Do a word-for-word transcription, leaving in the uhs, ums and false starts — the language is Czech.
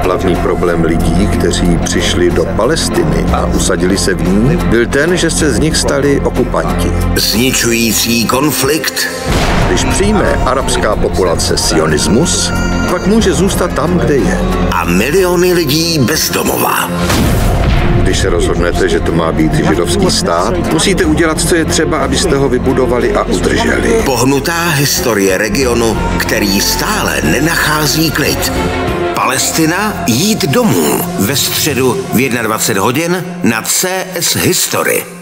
hlavní problém lidí, kteří přišli do Palestiny a usadili se v ní, byl ten, že se z nich stali okupanti. Zničující konflikt. Když přijme arabská populace sionismus, pak může zůstat tam, kde je. A miliony lidí bez domova. Když se rozhodnete, že to má být židovský stát, musíte udělat, co je třeba, abyste ho vybudovali a udrželi. Pohnutá historie regionu, který stále nenachází klid. Palestina jít domů ve středu v dvacet jedna hodin na C S History.